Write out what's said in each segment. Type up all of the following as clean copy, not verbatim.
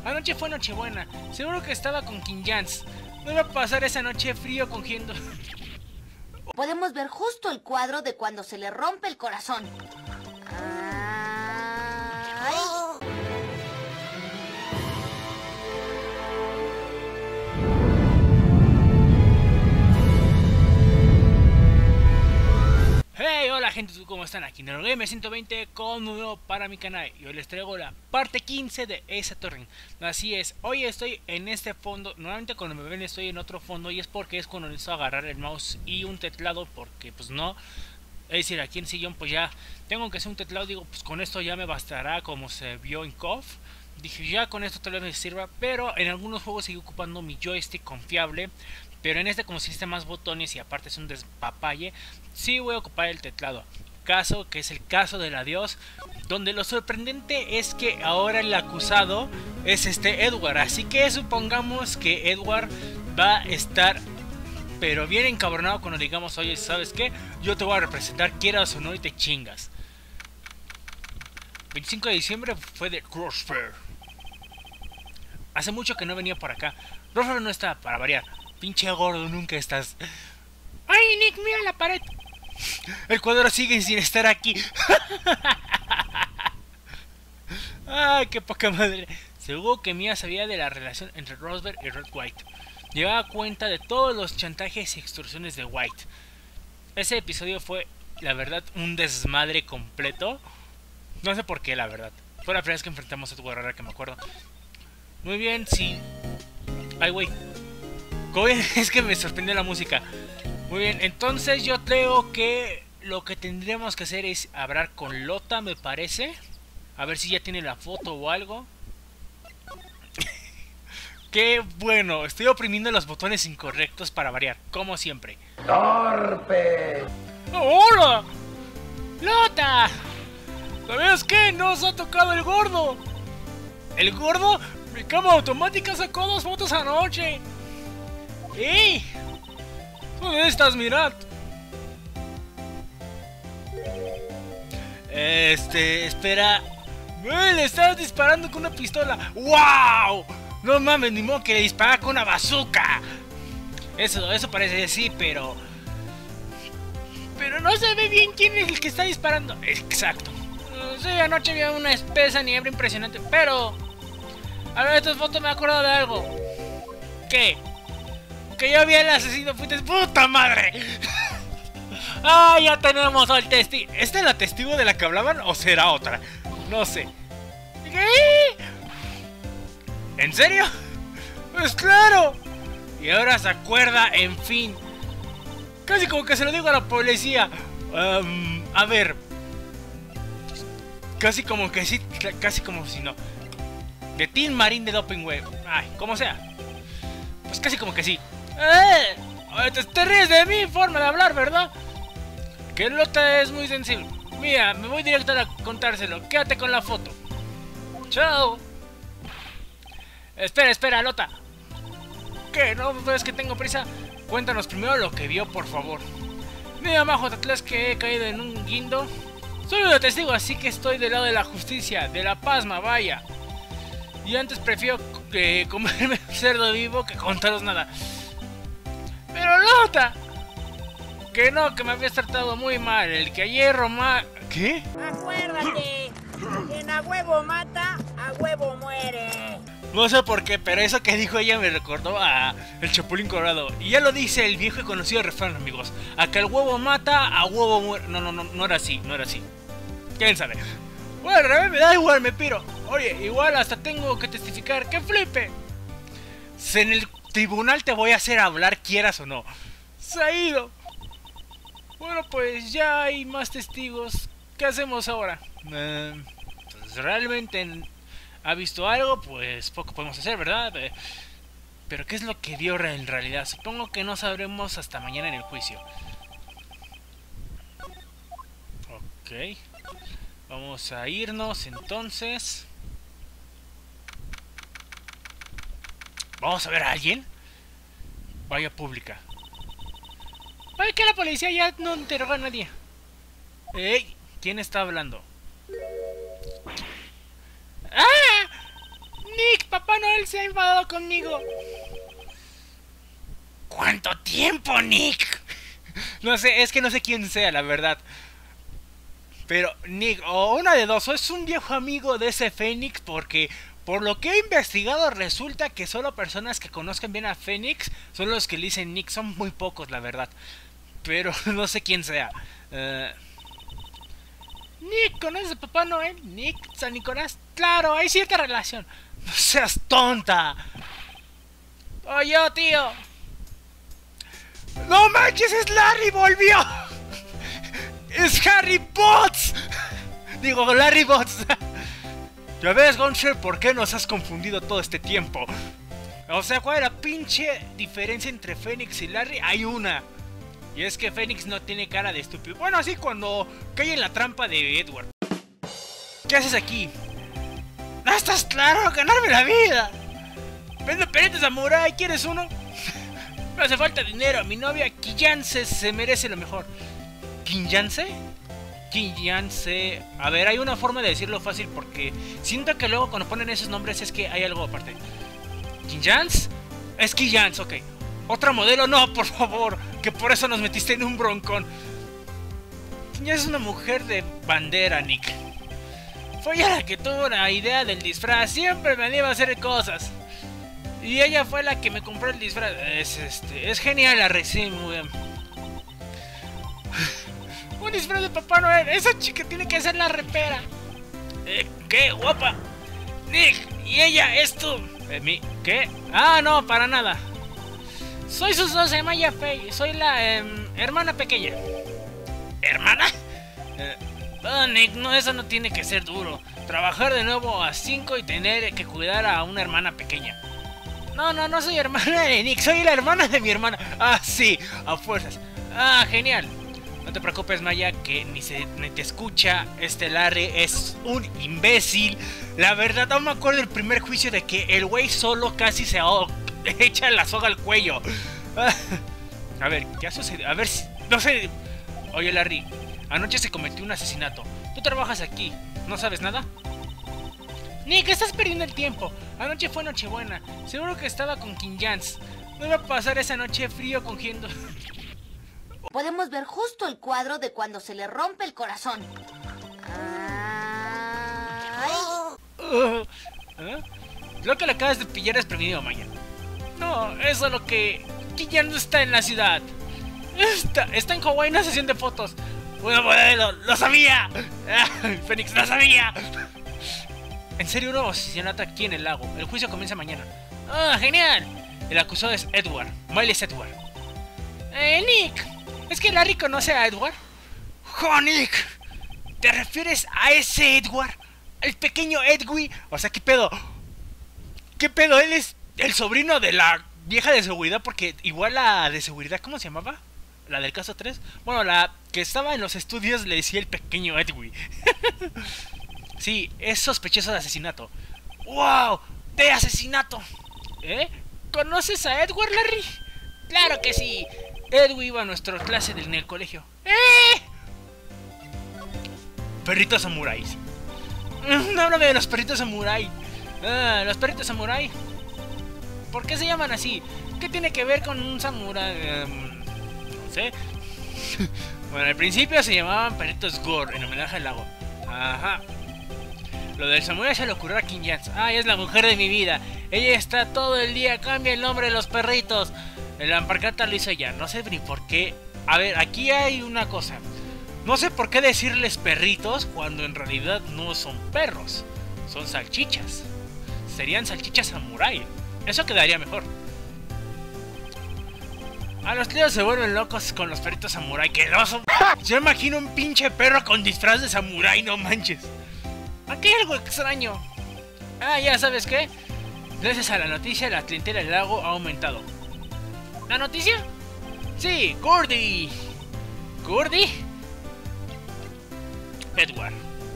Anoche fue Nochebuena. Seguro que estaba con King Jans. No iba a pasar esa noche frío cogiendo. Podemos ver justo el cuadro de cuando se le rompe el corazón. ¡Ay! Hey, hola gente, ¿cómo están? Aquí NeroGamer 120 con un nuevo para mi canal. Y hoy les traigo la parte 15 de Ace Attorney. Así es, hoy estoy en este fondo. Normalmente cuando me ven estoy en otro fondo, y es porque es cuando necesito agarrar el mouse y un teclado, porque pues no. Es decir, aquí en sillón pues ya tengo que hacer un teclado. Digo, pues con esto ya me bastará, como se vio en KOF. Dije, ya con esto tal vez me sirva. Pero en algunos juegos sigo ocupando mi joystick confiable. Pero en este, como si necesita más botones y aparte es un despapalle, sí voy a ocupar el teclado. Caso que es el caso del adiós, donde lo sorprendente es que ahora el acusado es Edward. Así que supongamos que Edward va a estar pero bien encabronado cuando digamos, oye, ¿sabes qué? Yo te voy a representar, quieras o no, y te chingas. 25 de diciembre fue de Crossfair. Hace mucho que no venía por acá. Crossfair no está, para variar. Pinche gordo, nunca estás. ¡Ay, Nick, mira la pared! El cuadro sigue sin estar aquí. ¡Ay, qué poca madre! Seguro que Mia sabía de la relación entre Rosberg y Red White. Llevaba cuenta de todos los chantajes y extorsiones de White. Ese episodio fue, la verdad, un desmadre completo. No sé por qué, la verdad. Fue la primera vez que enfrentamos a Edward, ahora que me acuerdo. Muy bien, sí. Ay, güey. Es que me sorprendió la música. Muy bien, entonces yo creo que lo que tendríamos que hacer es hablar con Lota, me parece. A ver si ya tiene la foto o algo. Qué bueno, estoy oprimiendo los botones incorrectos para variar, como siempre. ¡Torpe! ¡Hola! ¡Lota! ¿Sabes qué? ¡Nos ha tocado el gordo! ¿El gordo? Mi cama automática sacó 2 fotos anoche. ¡Ey! ¿Dónde estás, mirad? Espera. Le estás disparando con una pistola. ¡Wow! No mames, ni modo que le dispara con una bazooka. Eso parece sí, pero no se ve bien quién es el que está disparando. Exacto. Sí, anoche había una espesa niebla impresionante, pero a ver, estas fotos me he acordado de algo. ¿Qué? Que yo vi al asesino, fuiste puta madre. Ah, ya tenemos al testigo. ¿Esta es la testigo de la que hablaban o será otra? No sé. ¿Qué? ¿En serio? Pues claro. Y ahora se acuerda, en fin. Casi como que se lo digo a la policía. A ver. Casi como que sí, casi como si no. De Team Marine de Doping Web. Ay, como sea. Pues casi como que sí. Te ríes de mi forma de hablar, ¿verdad? Que Lota es muy sensible. Mira, me voy directo a contárselo. Quédate con la foto. Chao. Espera, Lota. ¿Qué? ¿No ves que tengo prisa? Cuéntanos primero lo que vio, por favor. Mira, majo, te crees que he caído en un guindo. Soy un testigo, así que estoy del lado de la justicia, de la pasma, vaya. Y antes prefiero comerme un cerdo vivo que contaros nada. Pero Lota, que no, que me habías tratado muy mal. El que ayer ¿Qué? Acuérdate, quien a huevo mata, a huevo muere. No sé por qué, pero eso que dijo ella me recordó a el Chapulín Colorado. Y ya lo dice el viejo y conocido refrán, amigos. A que el huevo mata, a huevo muere. No era así. ¿Quién sabe? Bueno, al revés, me da igual, me piro. Oye, igual hasta tengo que testificar. ¡Que flipe! En el tribunal te voy a hacer hablar, quieras o no. Se ha ido. Bueno, pues ya hay más testigos. ¿Qué hacemos ahora? Pues realmente ha visto algo, pues poco podemos hacer, ¿verdad? Pero ¿qué es lo que vio en realidad? Supongo que no sabremos hasta mañana en el juicio. Ok. Vamos a irnos entonces. ¿Vamos a ver a alguien? Vaya pública. Ay, que la policía ya no interroga a nadie. ¡Ey! ¿Quién está hablando? ¡Ah! Nick, papá Noel se ha enfadado conmigo. ¿Cuánto tiempo, Nick? No sé, es que no sé quién sea, la verdad. Pero Nick, o una de dos, o es un viejo amigo de ese Fénix, porque por lo que he investigado resulta que solo personas que conozcan bien a Fénix son los que le dicen Nick, son muy pocos, la verdad. Pero no sé quién sea. Nick, ¿conoces a Papá Noel? Nick, San Nicolás. Claro, hay cierta relación. No seas tonta. Oye, tío. ¡No manches! ¡Es Larry! ¡Volvió! ¡Es Harry Potts! Digo, Larry Potts. Ya ves, Goncher, ¿por qué nos has confundido todo este tiempo? O sea, ¿cuál es la pinche diferencia entre Fénix y Larry? Hay una. Y es que Fénix no tiene cara de estúpido. Bueno, así cuando cae en la trampa de Edward. ¿Qué haces aquí? ¡No estás claro! ¡Ganarme la vida! ¡Vendo peritos samurai! ¿Quieres uno? Me hace falta dinero. Mi novia Kiyance se merece lo mejor. ¿Kiyance? Kiyance. A ver, hay una forma de decirlo fácil porque siento que luego cuando ponen esos nombres es que hay algo aparte. ¿Kiyance? Es Kiyance, ok. ¿Otra modelo? No, por favor. Que por eso nos metiste en un broncón. Kiyance es una mujer de bandera, Nick. Fue ella la que tuvo la idea del disfraz. Siempre me anima a hacer cosas. Y ella fue la que me compró el disfraz. Es genial la recién, muy bien. Un disfraz de Papá Noel. Esa chica tiene que ser la repera. ¿Qué? Guapa. Nick, ¿y ella es tú? ¿Qué? Ah, no, para nada. Soy sus dos, Maya Fey. Soy la hermana pequeña. ¿Hermana? Nick, no, eso no tiene que ser duro. Trabajar de nuevo a 5 y tener que cuidar a una hermana pequeña. No soy hermana de Nick, soy la hermana de mi hermana. Ah, sí, a fuerzas. Ah, genial. No te preocupes, Maya, que ni te escucha. Este Larry es un imbécil. La verdad, aún me acuerdo del primer juicio de que el güey solo casi se echa la soga al cuello. A ver, ¿qué ha sucedido? A ver si... No sé... Oye, Larry, anoche se cometió un asesinato. Tú trabajas aquí, ¿no sabes nada? Nick, estás perdiendo el tiempo. Anoche fue Nochebuena. Seguro que estaba con Kiyance. No iba a pasar esa noche frío cogiendo... Podemos ver justo el cuadro de cuando se le rompe el corazón. Lo que le acabas de pillar es prevenido, Maya. No, eso es lo que... Kiyance está en la ciudad. Está en Hawái en una sesión de fotos. Bueno, modelo, ¡lo sabía! Fénix, ¡lo sabía! En serio, un nuevo asesinato aquí en el lago. El juicio comienza mañana. ¡Ah, genial! El acusado es Edward. Miles Edward. Nick, ¿es que Larry conoce a Edward? ¡Oh, Nick! ¿Te refieres a ese Edward? ¿El pequeño Edwin? O sea, ¿qué pedo? ¿Qué pedo? Él es el sobrino de la vieja de seguridad, porque igual la de seguridad, ¿cómo se llamaba? La del caso 3. Bueno, la que estaba en los estudios le decía el pequeño Edwin. Sí, es sospechoso de asesinato. ¡Wow! ¡De asesinato! ¿Conoces a Edward, Larry? ¡Claro que sí! Edwin iba a nuestra clase en el colegio. Perritos samuráis. No háblame de los perritos samurái. Los perritos samurái. ¿Por qué se llaman así? ¿Qué tiene que ver con un samurái? No sé. Bueno, al principio se llamaban perritos Gore, en homenaje al lago. Ajá. Lo del samurái se le ocurrió a Kiyance. Ay, es la mujer de mi vida. Ella está todo el día, cambia el nombre de los perritos. El Amparcata lo hizo ella. No sé ni por qué. A ver, aquí hay una cosa. No sé por qué decirles perritos cuando en realidad no son perros. Son salchichas. Serían salchichas samurái. Eso quedaría mejor. A los tíos se vuelven locos con los perritos samurái. ¡Qué oso! Yo imagino un pinche perro con disfraz de samurái, no manches. Aquí hay algo extraño. Ah, ya sabes qué. Gracias a la noticia, la clientela del lago ha aumentado. ¿La noticia? Sí, Gordy. ¿Gordy? Edward.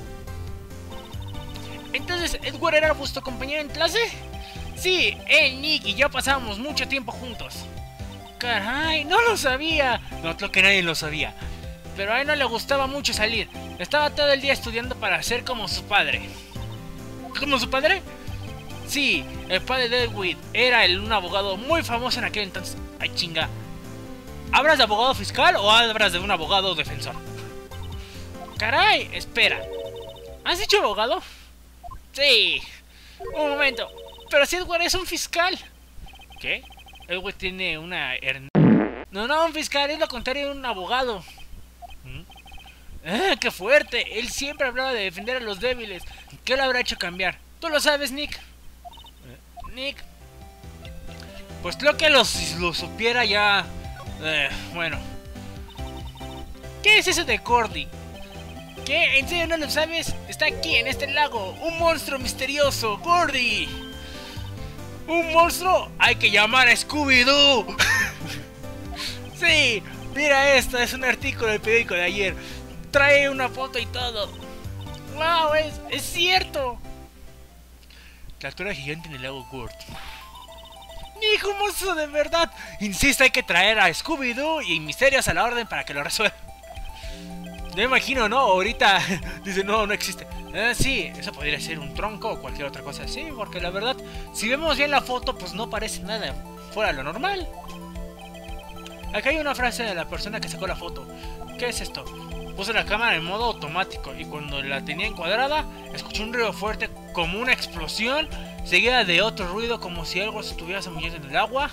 Entonces, ¿Edward era vuestro compañero en clase? Sí, él, Nick y yo pasábamos mucho tiempo juntos. Caray, no lo sabía. No, creo que nadie lo sabía. Pero a él no le gustaba mucho salir. Estaba todo el día estudiando para ser como su padre. ¿Como su padre? Sí, el padre de Deadwood era un abogado muy famoso en aquel entonces. Ay, chinga. ¿Hablas de abogado fiscal o hablas de un abogado defensor? Caray, espera. ¿Has dicho abogado? Sí. Un momento. Pero si Edward es un fiscal. ¿Qué? Edward tiene una... No, un fiscal es lo contrario de un abogado. ¡Ah, qué fuerte! Él siempre hablaba de defender a los débiles. ¿Qué lo habrá hecho cambiar? ¿Tú lo sabes, Nick? Nick. Pues creo que lo supiera ya... bueno. ¿Qué es eso de Gordy? ¿Qué? ¿En serio no lo sabes? Está aquí en este lago. Un monstruo misterioso. Gordy. ¿Un monstruo? Hay que llamar a Scooby-Doo. Sí. Mira esto. Es un artículo del periódico de ayer. Trae una foto y todo. ¡Wow! Es cierto. Criatura gigante en el lago Gurt. ¡Hijo, un monstruo de verdad! Insisto, hay que traer a Scooby-Doo y Misterios a la orden para que lo resuelva. Me imagino, ¿no? Ahorita dice, no existe. Sí, eso podría ser un tronco o cualquier otra cosa así. Porque la verdad, si vemos bien la foto, pues no parece nada fuera de lo normal. Acá hay una frase de la persona que sacó la foto. ¿Qué es esto? Puse la cámara en modo automático y cuando la tenía encuadrada, escuché un ruido fuerte como una explosión, seguida de otro ruido como si algo se estuviera zambullendo en el agua.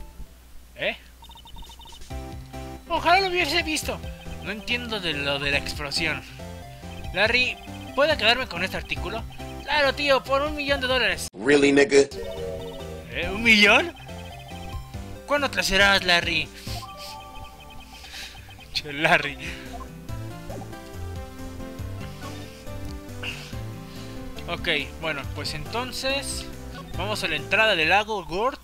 Ojalá lo hubiese visto. No entiendo de lo de la explosión. Larry, ¿puedo quedarme con este artículo? Claro, tío, por $1 millón. Really, nigga? ¿1 millón? ¿Cuándo te serás, Larry? Che, Larry. Ok, bueno, pues entonces vamos a la entrada del lago Gurt.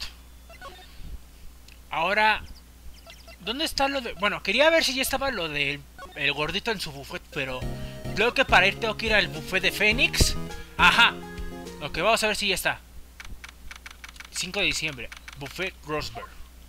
Ahora, ¿dónde está lo de...? Bueno, quería ver si ya estaba lo del gordito en su buffet, pero creo que para ir tengo que ir al buffet de Phoenix. Ajá. Ok, vamos a ver si ya está. 5 de diciembre, buffet Rosberg.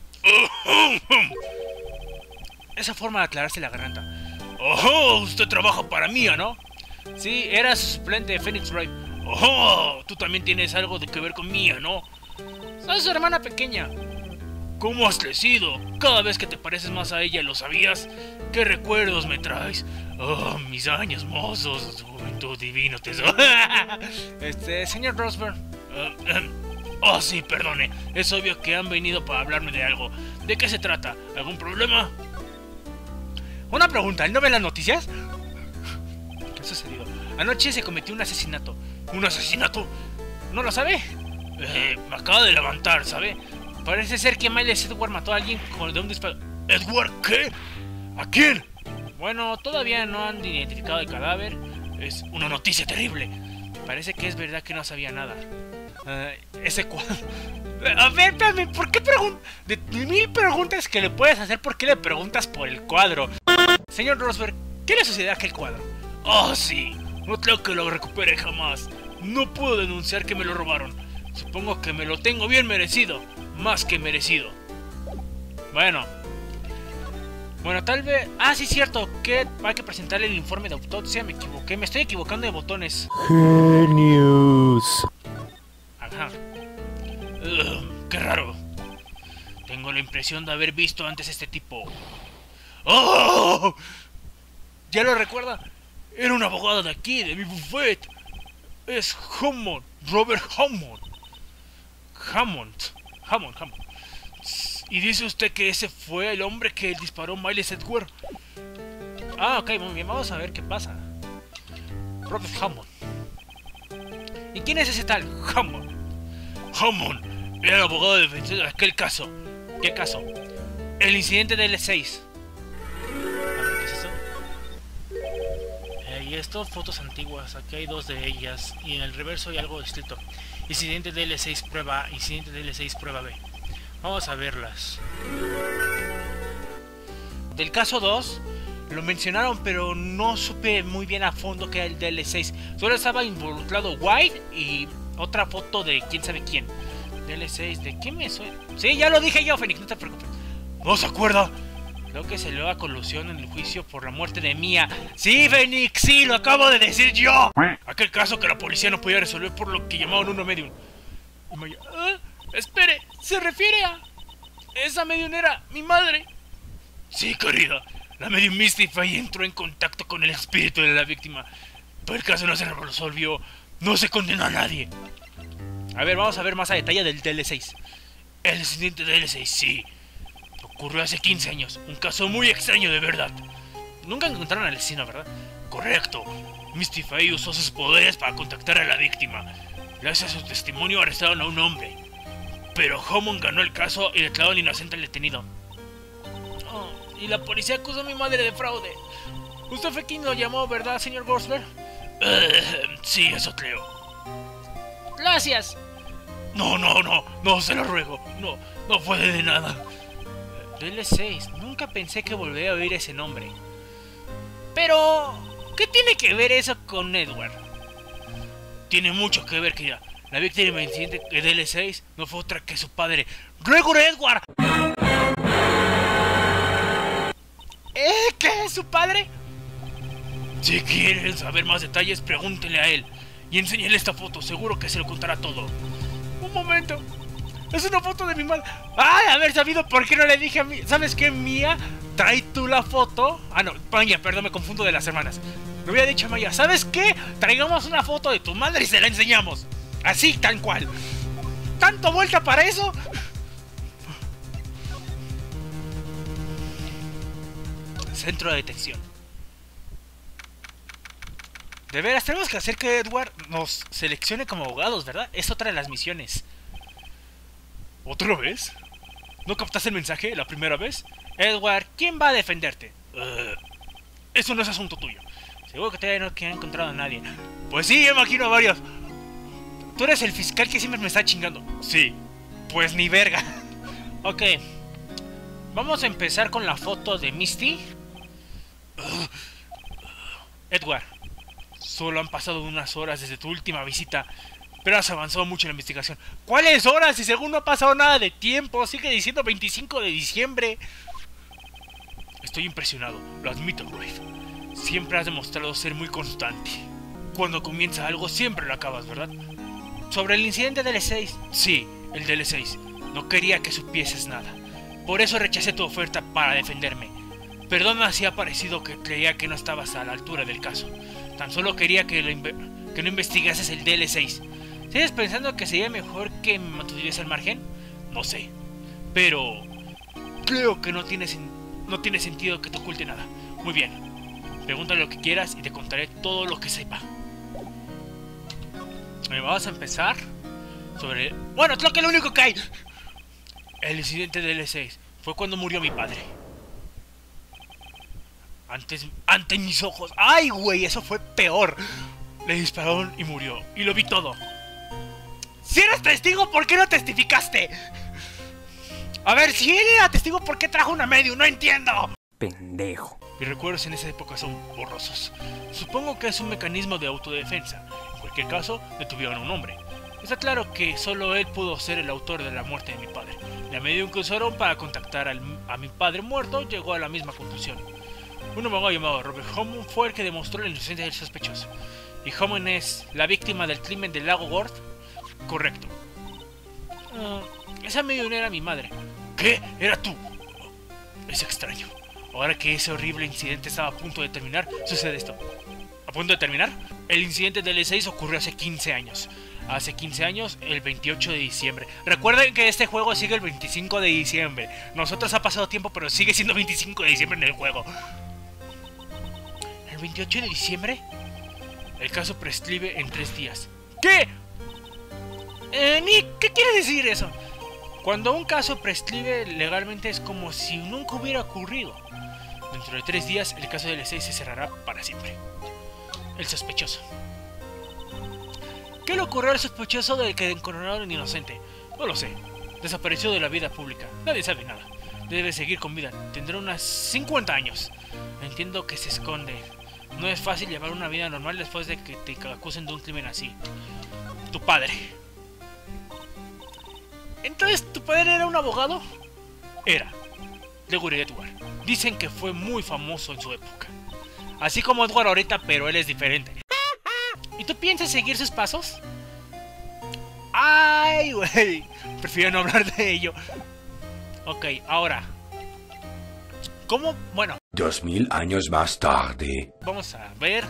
Esa forma de aclararse la garganta. ¡Oh! Usted trabaja para Mia, ¿no? Sí, era su suplente de Phoenix Wright. ¡Oh! Tú también tienes algo de que ver con Mia, ¿no? Soy su hermana pequeña. ¿Cómo has crecido? Cada vez que te pareces más a ella, ¿lo sabías? ¿Qué recuerdos me traes? Oh, mis años mozos, juventud divino tesoro. Señor Rosberg. Oh, sí, perdone. Es obvio que han venido para hablarme de algo. ¿De qué se trata? ¿Algún problema? Una pregunta, ¿él no ve las noticias? ¿Qué ha sucedido? Anoche se cometió un asesinato. ¿Un asesinato? ¿No lo sabe? Me acaba de levantar, ¿sabe? Parece ser que Miles Edward mató a alguien de un disparo. ¿Edward qué? ¿A quién? Bueno, todavía no han identificado el cadáver. Es una noticia terrible. Parece que es verdad que no sabía nada. Ese cuadro... A ver, espérame, ¿por qué preguntas? De 1000 preguntas que le puedes hacer, ¿por qué le preguntas por el cuadro? Señor Rosberg, ¿qué le sucedió a aquel cuadro? Oh, sí, no creo que lo recupere jamás. No puedo denunciar que me lo robaron. Supongo que me lo tengo bien merecido. Más que merecido. Bueno, tal vez... Ah, sí, cierto, que hay que presentarle el informe de autopsia. Me equivoqué, me estoy equivocando de botones. Genius. Ajá. Qué raro. Tengo la impresión de haber visto antes a este tipo. ¡Oh! ¿Ya lo recuerda? Era un abogado de aquí, de mi buffet. Es Hammond, Robert Hammond. Hammond. ¿Y dice usted que ese fue el hombre que disparó Miles Edward? Ah, ok, muy bien, vamos a ver qué pasa. Robert Hammond. ¿Y quién es ese tal Hammond? Hammond era el abogado defensor de aquel caso. ¿Qué caso? El incidente del L6. ¿Qué es eso? Y esto, fotos antiguas. Aquí hay 2 de ellas. Y en el reverso hay algo escrito. Incidente de L6 prueba A. Incidente de L6 prueba B. Vamos a verlas. Del caso 2 lo mencionaron, pero no supe muy bien a fondo que era el DL6. Solo estaba involucrado White y otra foto de quién sabe quién. DL6, ¿de qué me suena? Sí, ya lo dije yo, Fénix, no te preocupes. ¿No se acuerda? Creo que se le da colusión en el juicio por la muerte de Mia. Sí, Fénix, sí, lo acabo de decir yo. Aquel caso que la policía no podía resolver por lo que llamaban uno medium. Y Maya, espere, ¿se refiere a esa mediunera, mi madre? Sí, querida. La medium Misty Fey entró en contacto con el espíritu de la víctima. Pero el caso no se resolvió. No se condenó a nadie. A ver, vamos a ver más a detalle del DL6. El incidente de DL6, sí. Ocurrió hace 15 años. Un caso muy extraño, de verdad. Nunca encontraron al asesino, ¿verdad? Correcto. Misty Fey usó sus poderes para contactar a la víctima. Gracias a su testimonio arrestaron a un hombre. Pero Hammond ganó el caso y declaró inocente al detenido. Oh, y la policía acusó a mi madre de fraude. Usted fue quien lo llamó, ¿verdad, señor Gosler? Sí, eso creo. Gracias. No, se lo ruego. No puede de nada. DL6, nunca pensé que volvería a oír ese nombre. Pero, ¿qué tiene que ver eso con Edward? Tiene mucho que ver, querida. La víctima del incidente de DL6 no fue otra que su padre, Gregor Edward. ¿Qué es su padre? Si quieren saber más detalles, pregúntenle a él. Y enséñele esta foto, seguro que se lo contará todo. Un momento. Es una foto de mi madre. ¡Ay, haber sabido por qué no le dije a mí! ¿Sabes qué, Mía? Trae tú la foto. Ah, no, Maya, perdón, me confundo de las hermanas. Le había dicho a Maya, ¿sabes qué? Traigamos una foto de tu madre y se la enseñamos. Así, tal cual. ¿Tanto vuelta para eso? Centro de detección. De veras, tenemos que hacer que Edward nos seleccione como abogados, ¿verdad? Es otra de las misiones. ¿Otra vez? ¿No captaste el mensaje la primera vez? Edward, ¿quién va a defenderte? Eso no es asunto tuyo. Seguro que todavía no han encontrado a nadie. Pues sí, imagino a varios. ¿Tú eres el fiscal que siempre me está chingando? Sí. Pues ni verga. Ok. Vamos a empezar con la foto de Misty. Edward, solo han pasado unas horas desde tu última visita, pero has avanzado mucho en la investigación. ¿Cuáles horas? Si según no ha pasado nada de tiempo. Sigue diciendo 25 de diciembre. Estoy impresionado, lo admito, Rafe. Siempre has demostrado ser muy constante. Cuando comienza algo siempre lo acabas, ¿verdad? Sobre el incidente del DL6. Sí, el DL6. No quería que supieses nada. Por eso rechacé tu oferta para defenderme. Perdona si ha parecido que creía que no estabas a la altura del caso. Tan solo quería que no investigases el DL6. ¿Sigues pensando que sería mejor que me mantuvieras al margen? No sé. Pero creo que no tiene sentido que te oculte nada. Muy bien. Pregúntale lo que quieras y te contaré todo lo que sepa. Vamos a empezar sobre... Bueno, creo que lo único que hay. El incidente del DL6 fue cuando murió mi padre. Ante mis ojos. ¡Ay, güey! Eso fue peor. Le dispararon y murió. Y lo vi todo. Si eres testigo, ¿por qué no testificaste? A ver, si él era testigo, ¿por qué trajo una medium? ¡No entiendo! Pendejo. Mis recuerdos en esa época son borrosos. Supongo que es un mecanismo de autodefensa. En cualquier caso, detuvieron a un hombre. Está claro que solo él pudo ser el autor de la muerte de mi padre. La medium que usaron para contactar a mi padre muerto llegó a la misma conclusión. Un abogado llamado Robert Hammond fue el que demostró la inocencia del sospechoso. ¿Y Hammond es la víctima del crimen del lago Gord? Correcto. Esa medium era mi madre. ¿Qué? ¿Era tú? Es extraño. Ahora que ese horrible incidente estaba a punto de terminar, sucede esto. ¿A punto de terminar? El incidente del E6 ocurrió hace 15 años. Hace 15 años, el 28 de diciembre. Recuerden que este juego sigue el 25 de diciembre. Nosotros ha pasado tiempo, pero sigue siendo 25 de diciembre en el juego. ¿El 28 de diciembre? El caso prescribe en 3 días. ¿Qué? Nick, ¿qué quiere decir eso? Cuando un caso prescribe legalmente es como si nunca hubiera ocurrido. Dentro de 3 días, el caso del E6 se cerrará para siempre. El sospechoso. ¿Qué le ocurrió al sospechoso del que encoronaron inocente? No lo sé. Desapareció de la vida pública. Nadie sabe nada. Debe seguir con vida. Tendrá unas 50 años. Entiendo que se esconde. No es fácil llevar una vida normal después de que te acusen de un crimen así. Tu padre. ¿Entonces tu padre era un abogado? Era. Gregor Edward. Dicen que fue muy famoso en su época. Así como Edward ahorita, pero él es diferente. ¿Y tú piensas seguir sus pasos? ¡Ay, güey! Prefiero no hablar de ello. Ok, ahora. ¿Cómo? Bueno. 2000 años más tarde. Vamos a ver.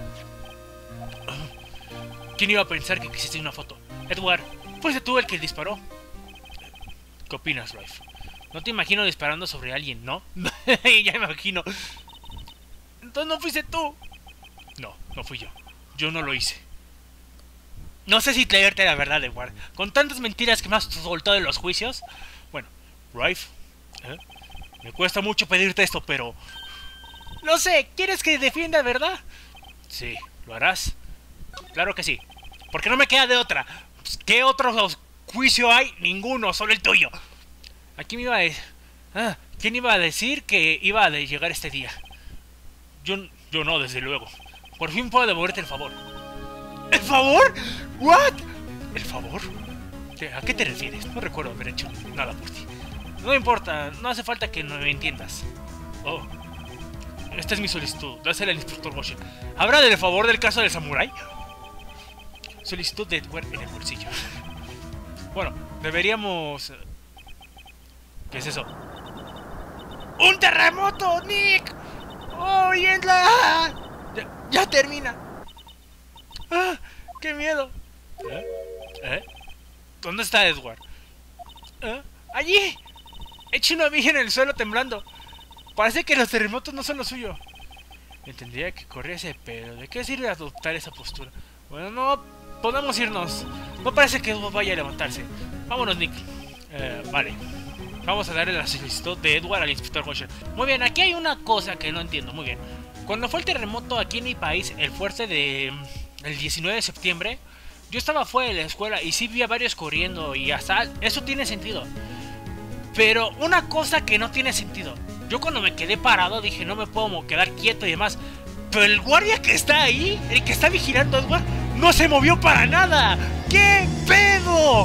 ¿Quién iba a pensar que existe una foto? Edward, ¿fuiste tú el que disparó? ¿Qué opinas, Rife? No te imagino disparando sobre alguien, ¿no? Ya me imagino. Entonces no fuiste tú. No, no fui yo. Yo no lo hice. No sé si creerte la verdad, Edward. Con tantas mentiras que me has soltado en los juicios. Bueno, Rife, me cuesta mucho pedirte esto, pero... No sé, ¿quieres que defienda, verdad? Sí, ¿lo harás? Claro que sí. Porque no me queda de otra. ¿Qué otro juicio hay? Ninguno, solo el tuyo. Aquí me iba a... ¿quién iba a decir que iba a llegar este día? Yo no, desde luego. Por fin puedo devolverte el favor. ¿El favor? ¿What? ¿El favor? ¿A qué te refieres? No recuerdo haber hecho nada por ti. No importa, no hace falta que me entiendas. Oh, esta es mi solicitud. Dásela al inspector Bosch. ¿Habrá del favor del caso del samurái? Solicitud de Edward en el bolsillo. Bueno, deberíamos... ¿Qué es eso? ¡Un terremoto, Nick! ¡Oh, Yendla! Ya termina. ¡Ah! ¡Qué miedo! ¿Dónde está Edward? ¡Allí! Eché una viga en el suelo temblando. Parece que los terremotos no son lo suyo. Entendía que corriese, pero ¿de qué sirve adoptar esa postura? Bueno, no podemos irnos. No parece que Edward vaya a levantarse. Vámonos, Nick. Vale. Vamos a darle la solicitud de Edward al inspector Washer. Muy bien, aquí hay una cosa que no entiendo. Muy bien. Cuando fue el terremoto aquí en mi país, el fuerte del 19 de septiembre, yo estaba fuera de la escuela y sí vi a varios corriendo y hasta eso tiene sentido. Pero una cosa que no tiene sentido. Yo cuando me quedé parado dije no me puedo quedar quieto y demás. Pero el guardia que está ahí, el que está vigilando a Edward, no se movió para nada. ¿Qué pedo?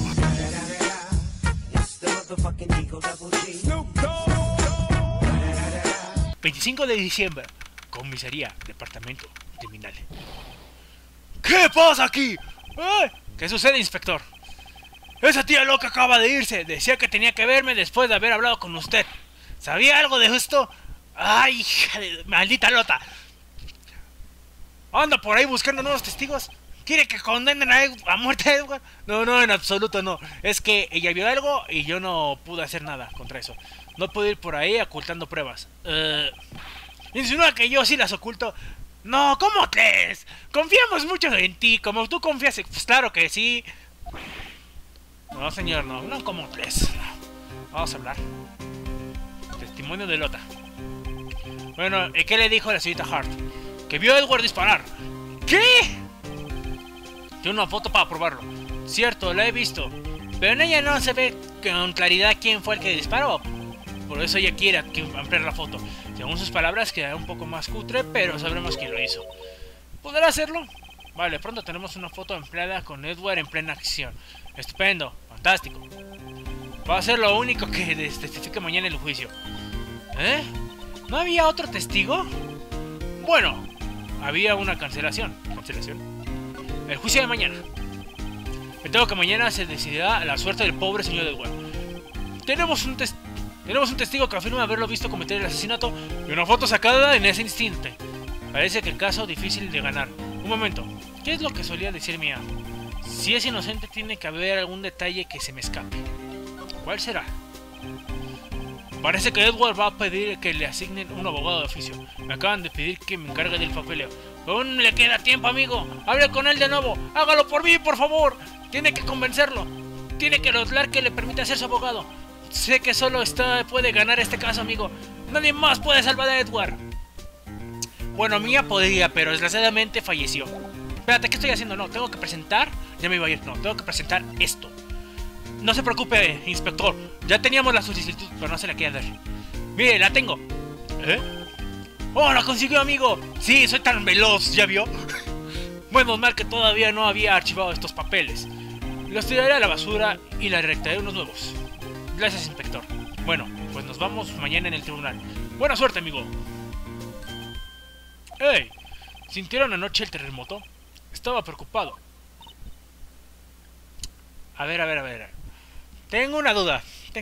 25 de diciembre, comisaría, departamento criminal. ¿Qué pasa aquí? ¿Qué sucede, inspector? Esa tía loca acaba de irse. Decía que tenía que verme después de haber hablado con usted. ¿Sabía algo de esto? ¡Ay, hija de maldita lota! ¿Anda por ahí buscando nuevos testigos? ¿Quiere que condenen a muerte a Edward? No, en absoluto no. Es que ella vio algo y yo no pude hacer nada contra eso. No puedo ir por ahí ocultando pruebas. Insinúa que yo sí las oculto. No, ¿cómo crees? Confiamos mucho en ti, como tú confías. Pues claro que sí. No, señor, no como crees. Vamos a hablar. Testimonio de Lota. Bueno, ¿qué le dijo la señorita Hart? Que vio a Edward disparar. ¿Qué? Tiene una foto para probarlo. Cierto, la he visto. Pero en ella no se ve con claridad quién fue el que disparó. Por eso ella quiere ampliar la foto. Según sus palabras quedará un poco más cutre, pero sabremos quién lo hizo. ¿Podrá hacerlo? Vale, pronto tenemos una foto empleada con Edward en plena acción. Estupendo, fantástico. Va a ser lo único que testifique mañana en el juicio. ¿No había otro testigo? Bueno, había una cancelación. ¿Cancelación? El juicio de mañana. Me temo que mañana se decidirá la suerte del pobre señor Edward. Tenemos un testigo que afirma haberlo visto cometer el asesinato y una foto sacada en ese instante. Parece que el caso difícil de ganar. Un momento, ¿qué es lo que solía decir Mia? Si es inocente tiene que haber algún detalle que se me escape. ¿Cuál será? Parece que Edward va a pedir que le asignen un abogado de oficio. Me acaban de pedir que me encargue del papeleo. Aún le queda tiempo, amigo. Hable con él de nuevo. Hágalo por mí, por favor. Tiene que convencerlo. Tiene que lograr que le permita ser su abogado. Sé que solo puede ganar este caso, amigo. Nadie más puede salvar a Edward. Bueno, Mia podría, pero desgraciadamente falleció. Espérate, ¿qué estoy haciendo? No, tengo que presentar. Ya me iba a ir. No, tengo que presentar esto. No se preocupe, inspector. Ya teníamos la solicitud, pero no se la quiere dar. Mire, la tengo. ¡Oh, la consiguió, amigo! Sí, soy tan veloz, ¿ya vio? Bueno, mal que todavía no había archivado estos papeles. Los tiraré a la basura y le redactaré unos nuevos. Gracias, inspector. Bueno, pues nos vamos mañana en el tribunal. Buena suerte, amigo. ¡Hey! ¿Sintieron anoche el terremoto? Estaba preocupado. A ver. Tengo una duda.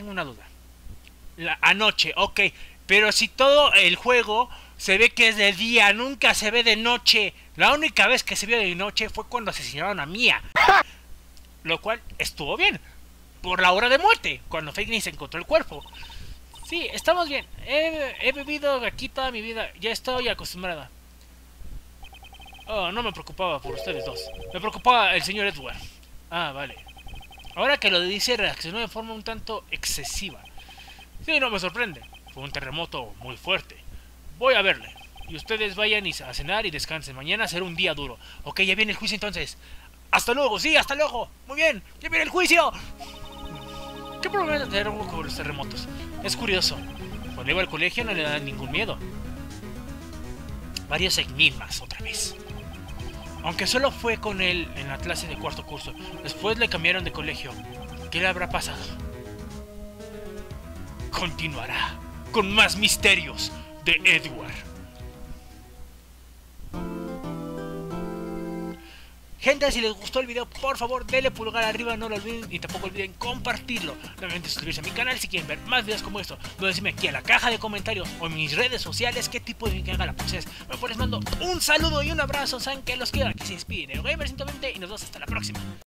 Anoche, ok. Pero si todo el juego se ve que es de día, nunca se ve de noche. La única vez que se vio de noche fue cuando asesinaron a Mia. Lo cual estuvo bien. Por la hora de muerte, cuando Fake News encontró el cuerpo. Sí, estamos bien. He vivido aquí toda mi vida. Ya estoy acostumbrada. Oh, no me preocupaba por ustedes dos. Me preocupaba el señor Edward. Ah, vale. Ahora que lo dice, reaccionó de forma un tanto excesiva. Sí, no me sorprende. Fue un terremoto muy fuerte. Voy a verle. Y ustedes vayan a cenar y descansen. Mañana será un día duro. Ok, ya viene el juicio entonces. Hasta luego, sí, hasta luego. Muy bien, ya viene el juicio. ¿Qué problema tener algo con los terremotos? Es curioso. Cuando iba al colegio no le da ningún miedo. Varios enigmas otra vez. Aunque solo fue con él en la clase de cuarto curso. Después le cambiaron de colegio. ¿Qué le habrá pasado? Continuará con más misterios de Edward. Gente, si les gustó el video, por favor denle pulgar arriba, no lo olviden y tampoco olviden compartirlo. No olviden suscribirse a mi canal si quieren ver más videos como esto. No decirme aquí en la caja de comentarios o en mis redes sociales qué tipo de video haga la próxima. Bueno, les mando un saludo y un abrazo. Saben que los quiero. Aquí se despide el Gamer 120 y nos vemos hasta la próxima.